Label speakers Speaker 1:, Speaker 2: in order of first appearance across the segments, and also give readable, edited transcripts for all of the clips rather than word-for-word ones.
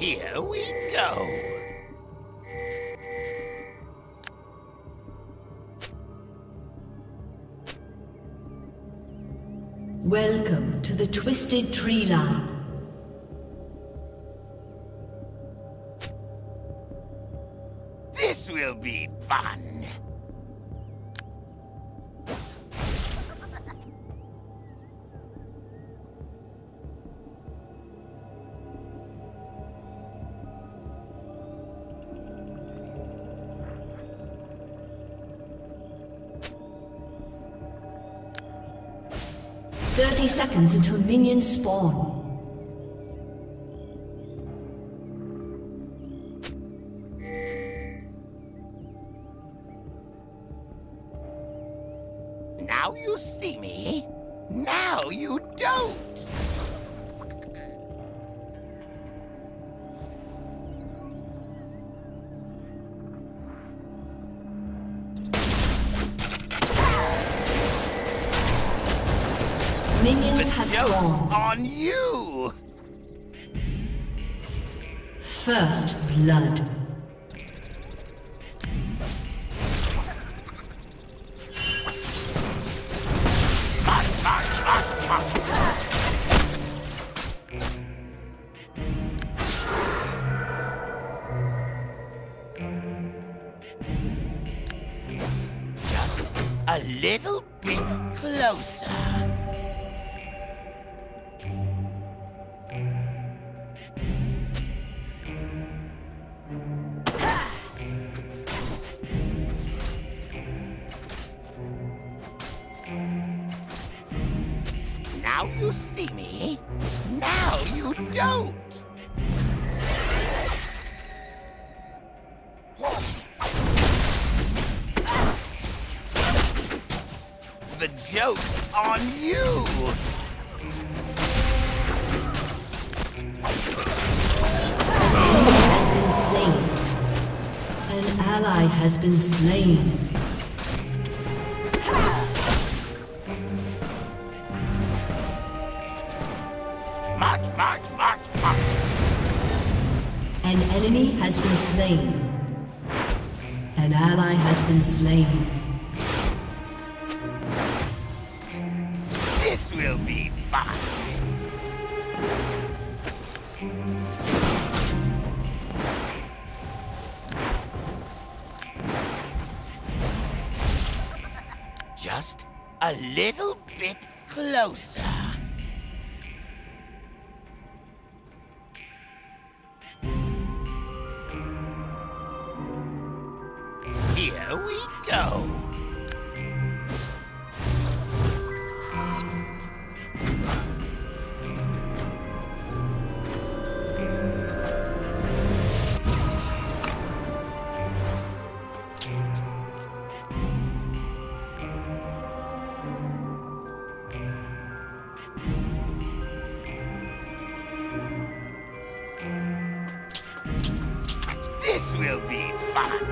Speaker 1: Here we go.
Speaker 2: Welcome to the Twisted Tree Line.
Speaker 1: This will be fun.
Speaker 2: 30 seconds until minions spawn.
Speaker 1: Now you see me, now you don't.
Speaker 2: Minions have spawned.
Speaker 1: On you!
Speaker 2: First blood.
Speaker 1: Just a little bit closer. Now you see me, now you don't. The joke's on you!
Speaker 2: Has been slain. An ally has been slain.
Speaker 1: March.
Speaker 2: An enemy has been slain. An ally has been slain.
Speaker 1: This will be fun. Just a little bit closer. Here we go. This will be fun.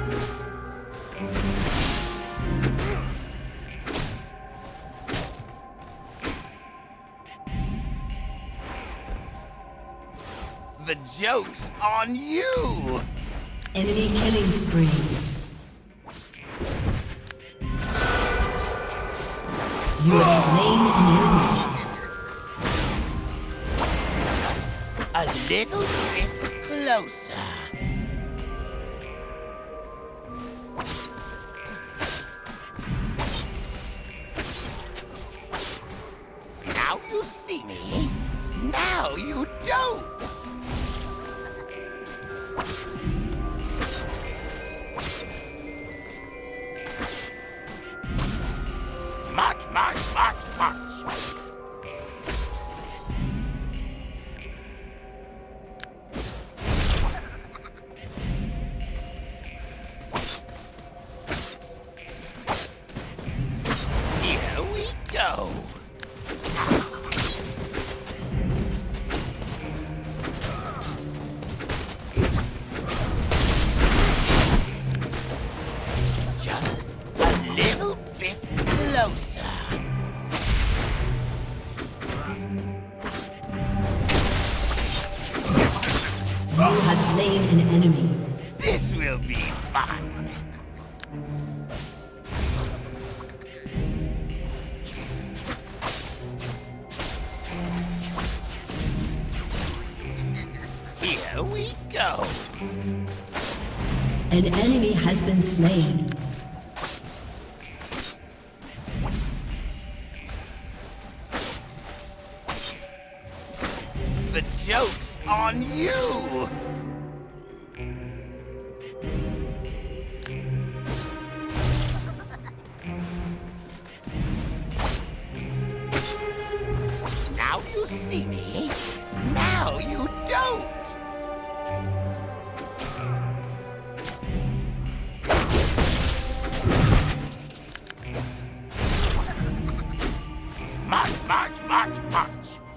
Speaker 1: The joke's on you!
Speaker 2: Enemy killing spree. You have slain an enemy.
Speaker 1: Just a little bit closer. Now you see me, now you don't. March. Here we go.
Speaker 2: has slain an enemy.
Speaker 1: This will be fun. Here we go.
Speaker 2: An enemy has been slain.
Speaker 1: The joke's on you! Now you see me, now you don't! March, march, march, march!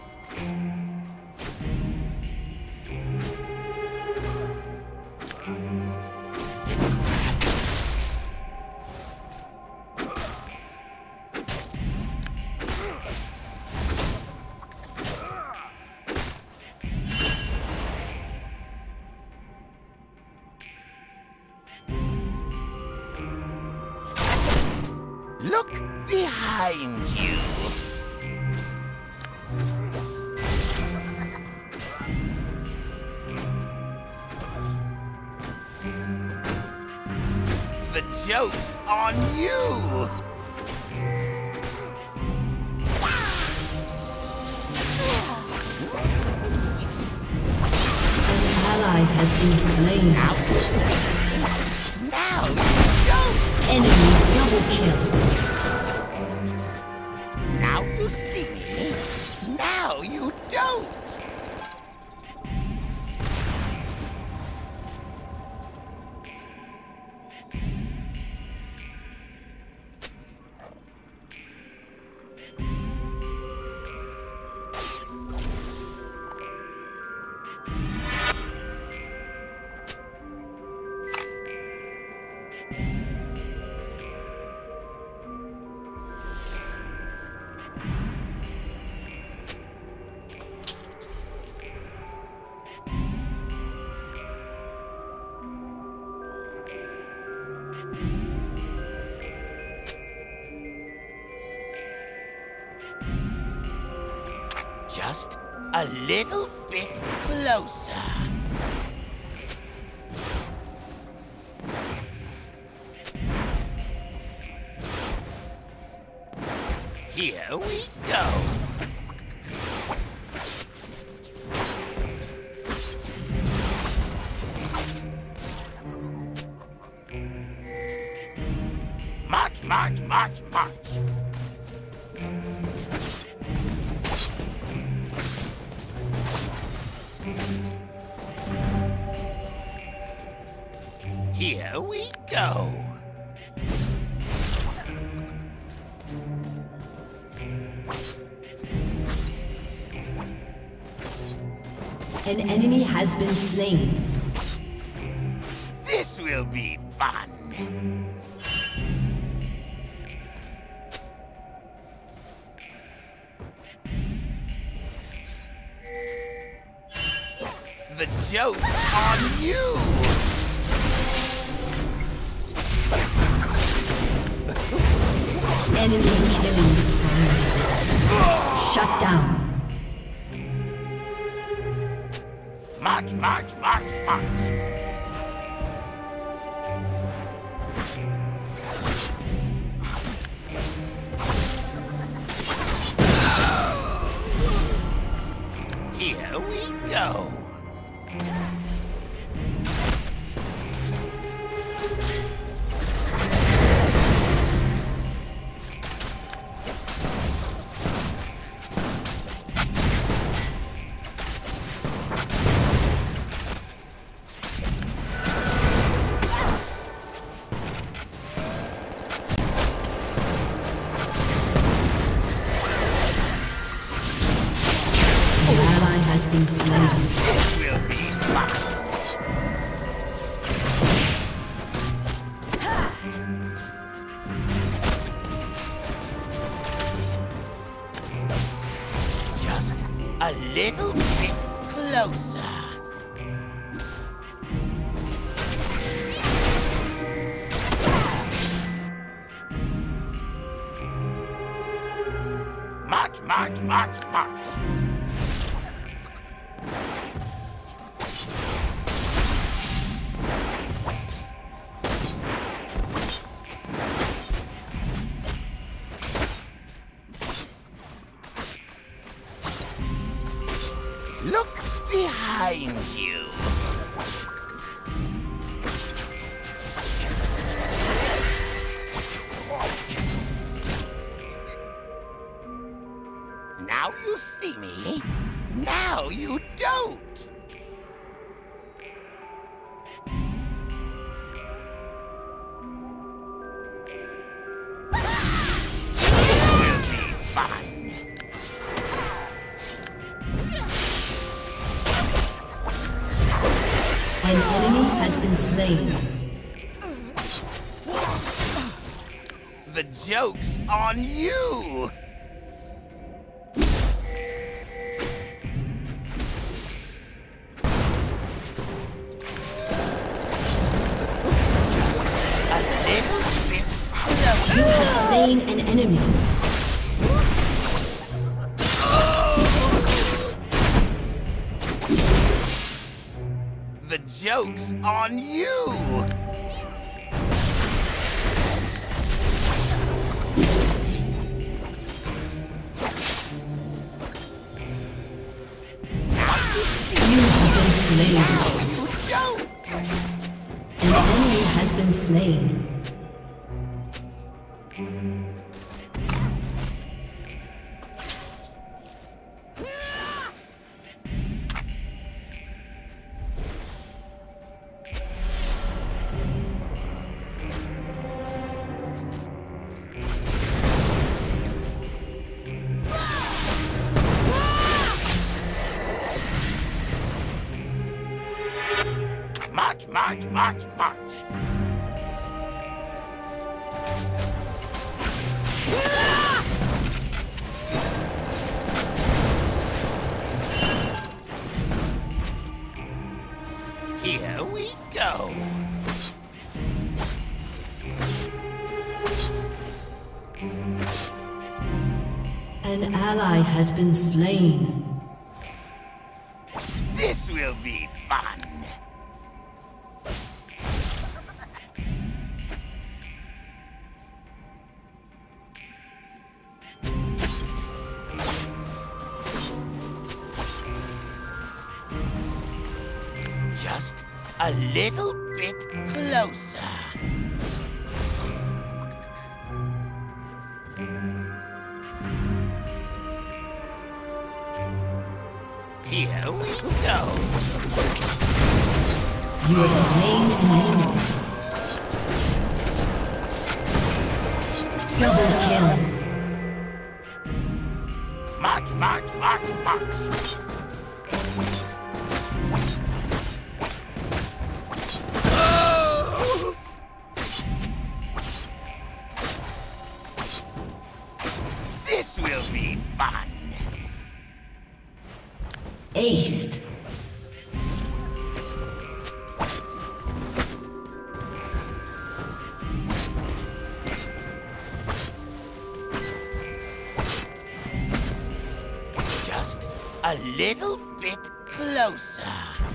Speaker 1: Look behind you. The joke's on you.
Speaker 2: An ally has been slain.
Speaker 1: Now you don't.
Speaker 2: Enemy double kill.
Speaker 1: Now you see me, now you don't! Just a little bit closer. Here we go. March, march, march, march. Here we go.
Speaker 2: An enemy has been slain.
Speaker 1: This will be fun. The joke's on you!
Speaker 2: Enemy killing spree. Shut down.
Speaker 1: March, march, march, march. Here we go.
Speaker 2: Been slain.
Speaker 1: This will be fun. Just a little bit closer. march, march, march. Look behind you. Now you see me, now you don't. This will be fun.
Speaker 2: An enemy has been slain.
Speaker 1: The joke's on you! Just a little bit closer.
Speaker 2: You have slain an enemy.
Speaker 1: The joke's on you!
Speaker 2: Slain.
Speaker 1: You don't!
Speaker 2: An enemy has been slain.
Speaker 1: March, march, march, march. Here we go.
Speaker 2: An ally has been slain.
Speaker 1: This will be fun. Just a little bit closer. Here we go.
Speaker 2: You have slain an enemy. Double kill.
Speaker 1: March, march, march, march. This will be fun.
Speaker 2: Aced.
Speaker 1: Just a little bit closer.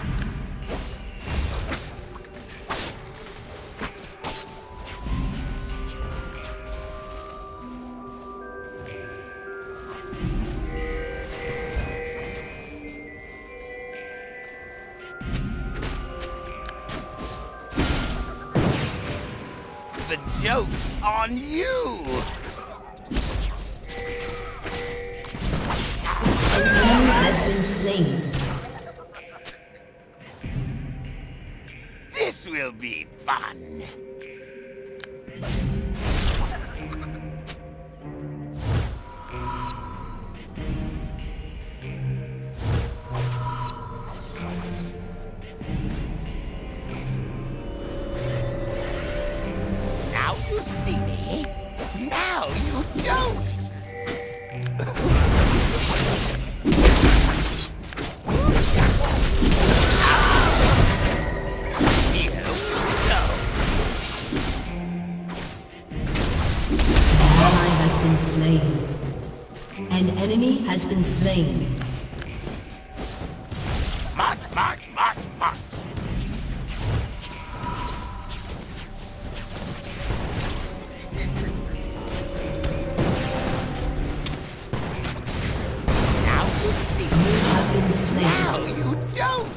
Speaker 1: The joke's on you!
Speaker 2: An enemy has been slain.
Speaker 1: This will be fun. Now you see me, now you don't! Here we go.
Speaker 2: been slain.
Speaker 1: March, march, march, march. Now you see.
Speaker 2: You have been slain.
Speaker 1: Now you don't.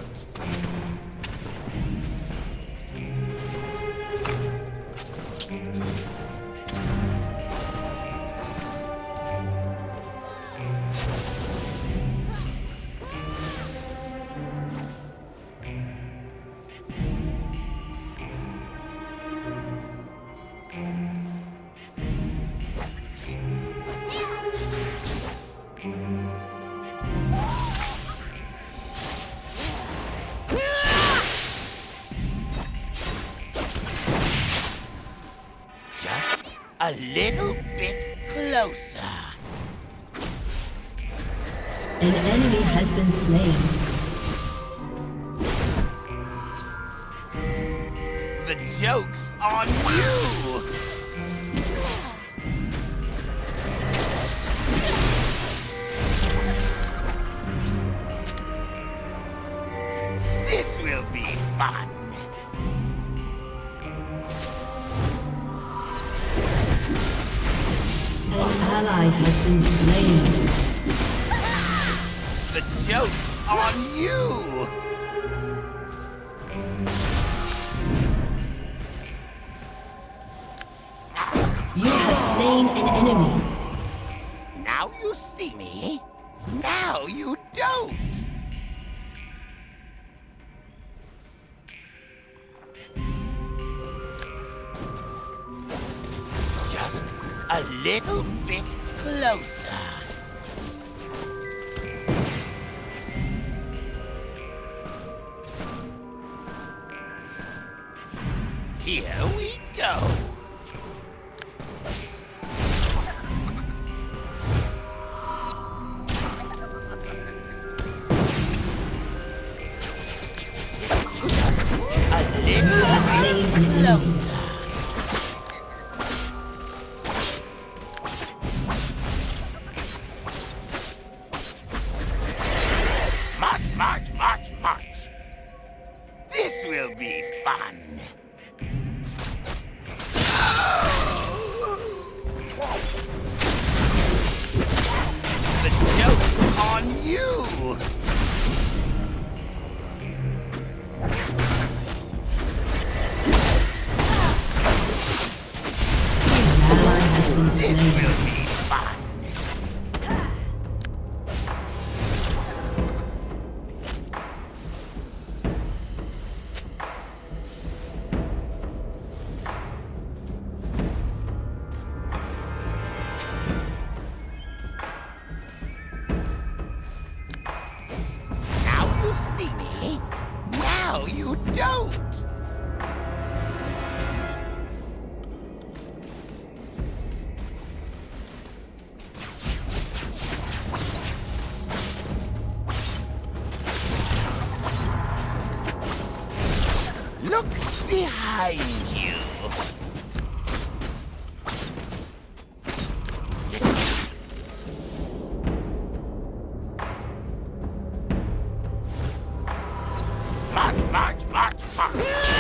Speaker 1: Just a little bit closer.
Speaker 2: An enemy has been slain.
Speaker 1: The joke's on you! This will be fun.
Speaker 2: An ally has been slain.
Speaker 1: The joke's on you!
Speaker 2: You have slain an enemy.
Speaker 1: Now you see me. Now you don't. Just a little bit closer. Here we go. Just a little bit closer. March, march, march, march. This will be fun. The joke's on you!
Speaker 2: An ally has been
Speaker 1: This
Speaker 2: slain.
Speaker 1: will be fun. Now you see me. Now you don't. Look behind you. March, march, march, march.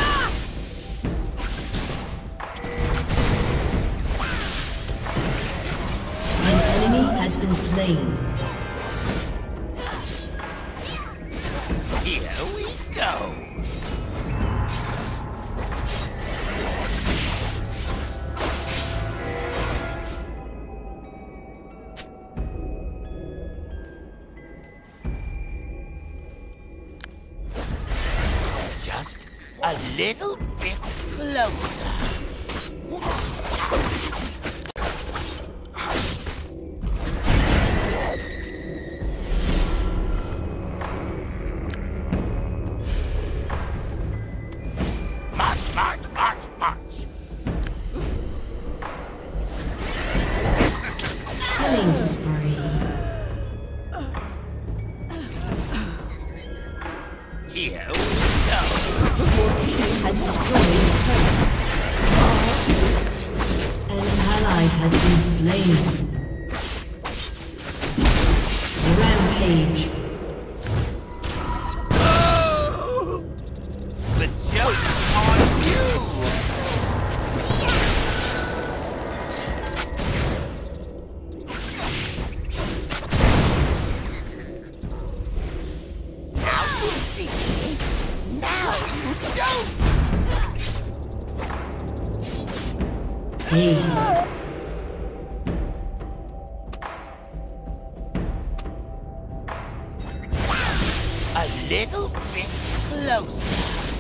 Speaker 2: An enemy has been slain.
Speaker 1: Here we go. Just a little bit closer. March, march, march, march.
Speaker 2: Killing spree.
Speaker 1: Here we go.
Speaker 2: Your team has destroyed a turret. An ally has been slain. Rampage.
Speaker 1: The joke's on you! Now you see me. Now you don't!
Speaker 2: Haste.
Speaker 1: A little bit closer.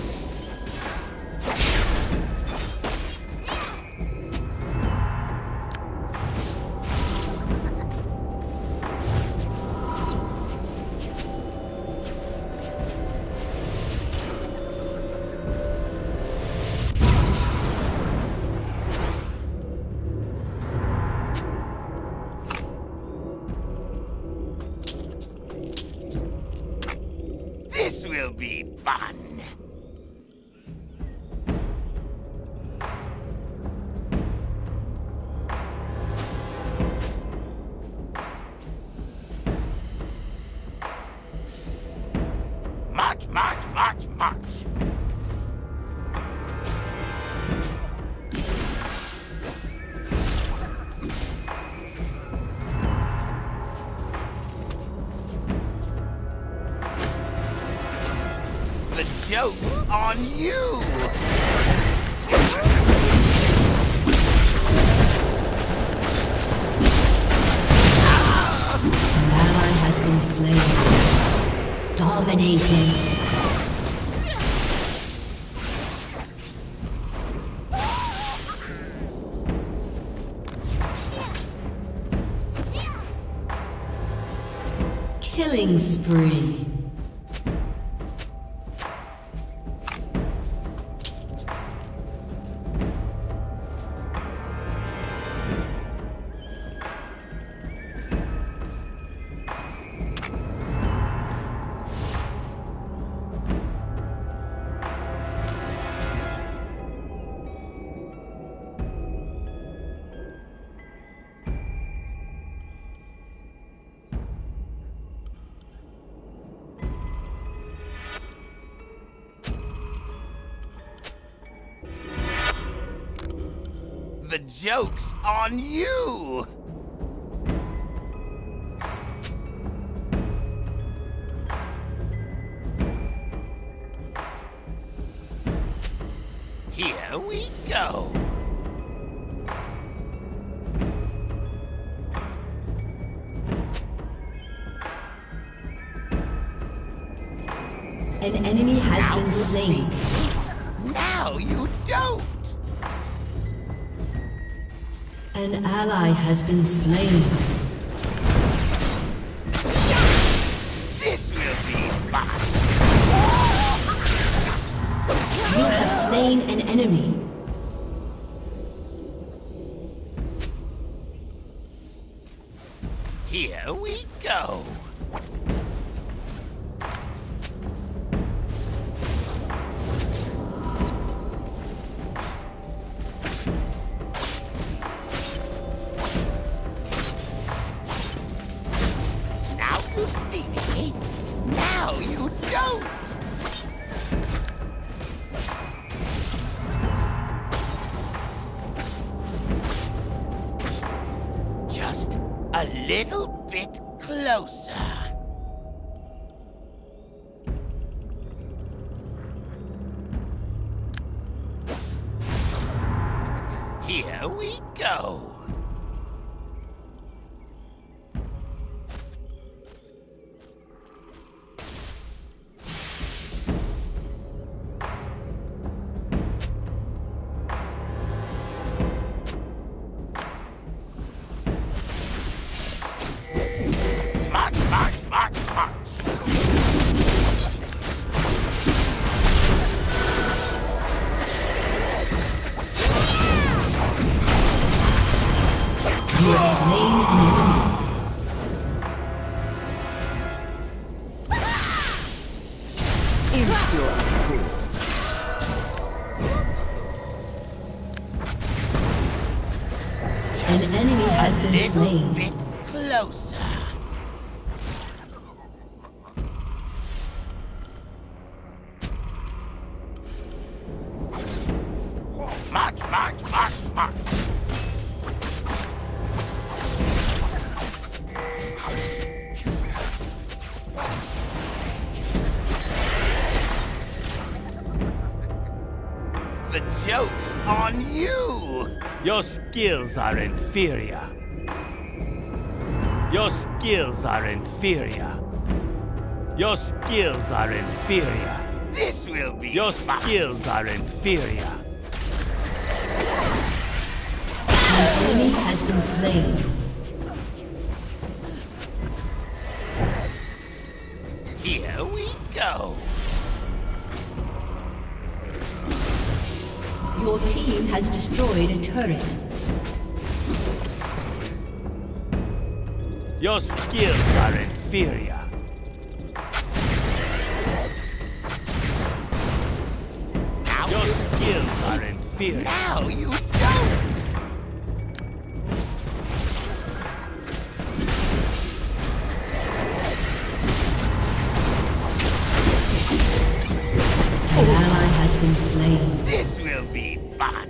Speaker 1: This will be fun. March, march, march, march. The joke's on you!
Speaker 2: An ally has been slain. Dominating. Killing spree.
Speaker 1: The joke's on you! Here we go.
Speaker 2: An enemy has been slain.
Speaker 1: Now you don't!
Speaker 2: An ally has been slain.
Speaker 1: This will be fun!
Speaker 2: You have slain an enemy.
Speaker 1: Here we go. Now you see me. Now you don't. Just a little bit closer. Here we go. March, march, march, march.
Speaker 2: You have slain an enemy. An enemy has been slain.
Speaker 1: Bit closer. joke's on you!
Speaker 3: Your skills are inferior. Your skills are inferior. Your skills are inferior.
Speaker 1: This will be
Speaker 3: Your
Speaker 1: fun.
Speaker 3: skills are inferior.
Speaker 2: An enemy has been slain.
Speaker 1: Here we go.
Speaker 2: Your team has destroyed a turret.
Speaker 3: Your skills are inferior.
Speaker 1: Now
Speaker 3: Your
Speaker 1: you
Speaker 3: skills
Speaker 1: see.
Speaker 3: are inferior.
Speaker 1: Now you don't.
Speaker 2: An ally has been slain.
Speaker 1: This will be fun.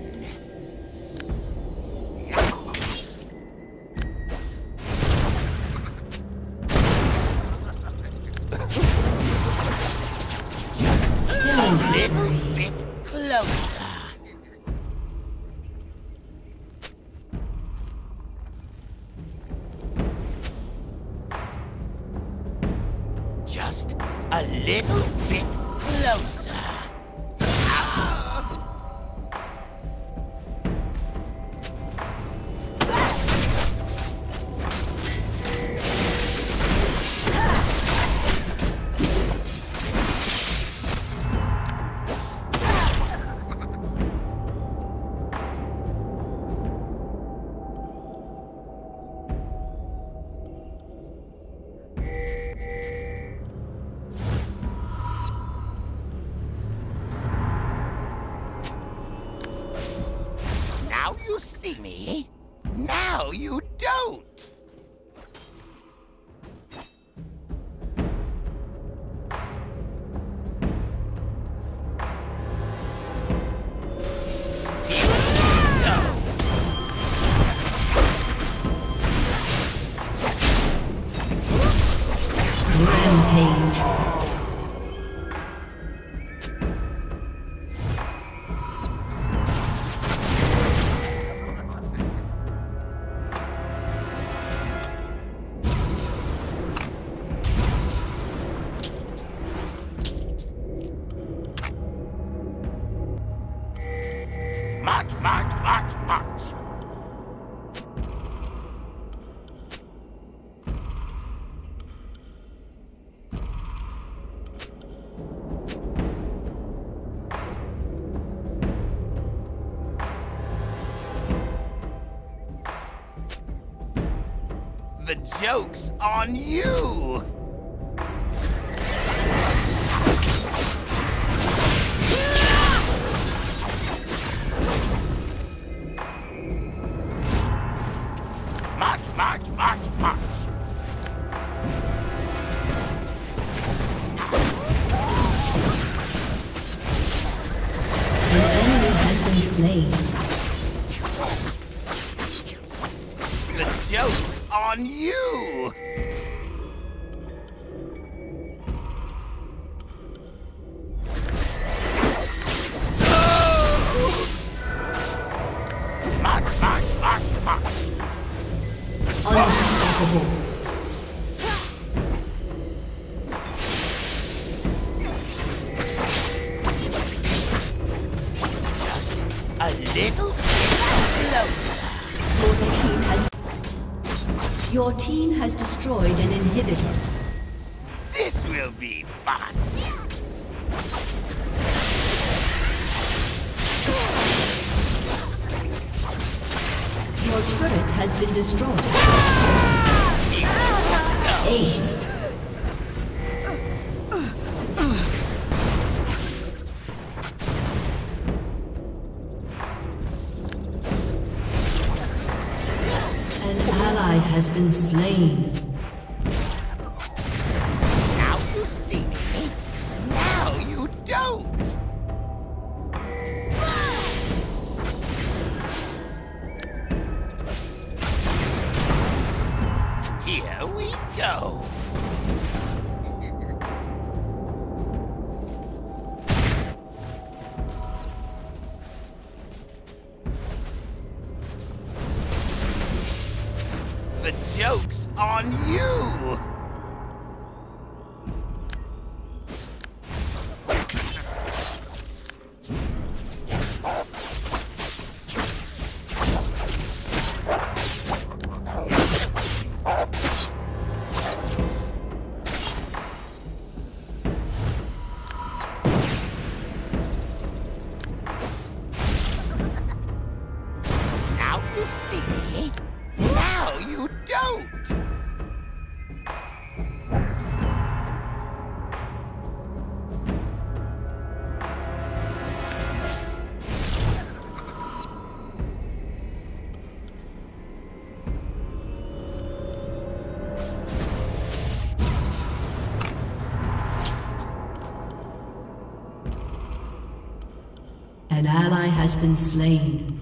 Speaker 1: Just a little bit closer. Just a little bit closer. Now you see me. Now you don't. Here we go.
Speaker 2: Rampage.
Speaker 1: March, march, march, march. The joke's on you! March, march, march, march.
Speaker 2: An enemy has been slain.
Speaker 1: The joke's on you! Oh! March, march, march, march.
Speaker 2: Unstoppable.
Speaker 1: Just a little closer.
Speaker 2: Your team has destroyed an inhibitor.
Speaker 1: This will be fun.
Speaker 2: Your turret has been destroyed. Ace. An ally has been slain.
Speaker 1: Now you see me. Now you don't. Here we go. on you! Now you see me. Now you don't.
Speaker 2: An ally has been slain.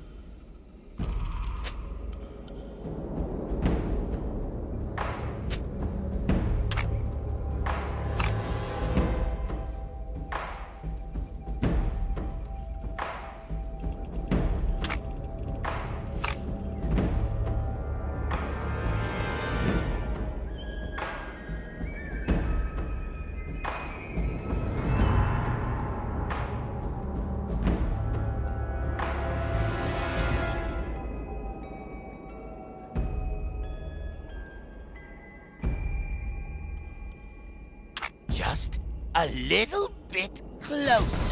Speaker 1: Just a little bit closer.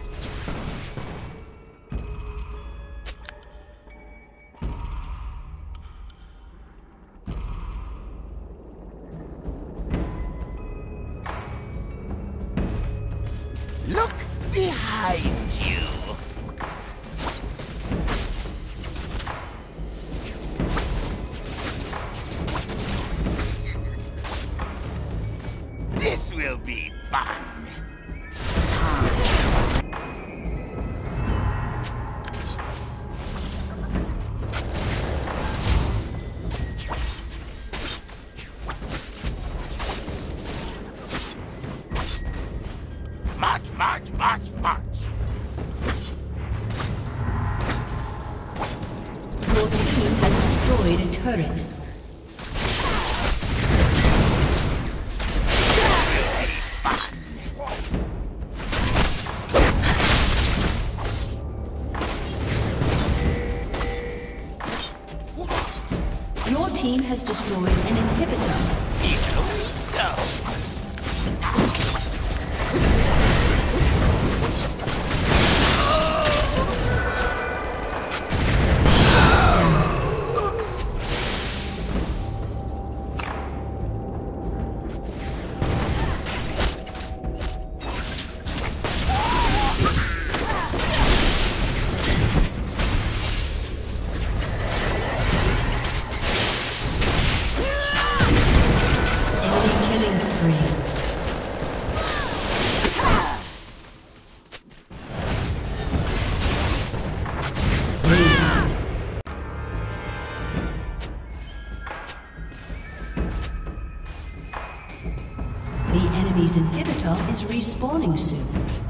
Speaker 1: Look behind you. This will be fun. March, march, march, march.
Speaker 2: Your team has destroyed a turret. Your team has destroyed an inhibitor.
Speaker 1: Here we go.
Speaker 2: The enemy's inhibitor is respawning soon.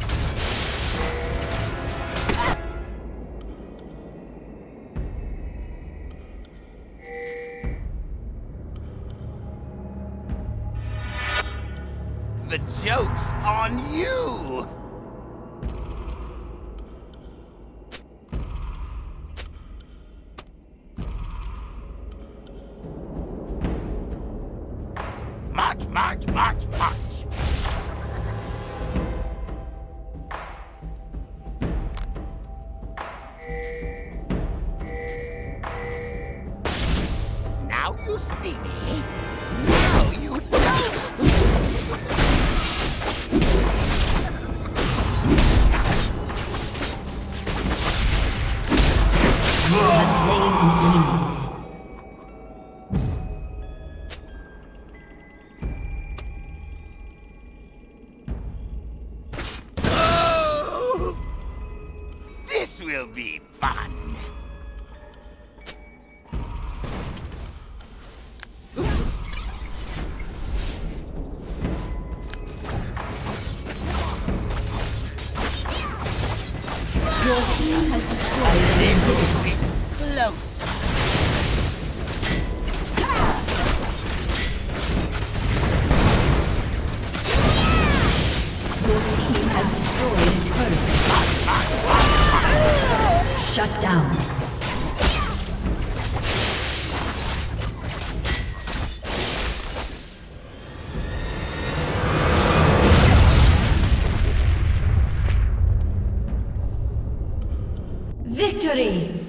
Speaker 1: The joke's on you! March, march, march, march! Now you see me. Now you don't!
Speaker 2: You have slain an enemy.
Speaker 1: This will be fun.
Speaker 2: Your team has destroyed
Speaker 1: A
Speaker 2: an
Speaker 1: little
Speaker 2: inhibitor.
Speaker 1: bit closer.
Speaker 2: Your team has destroyed a turret. Shut down. Victory!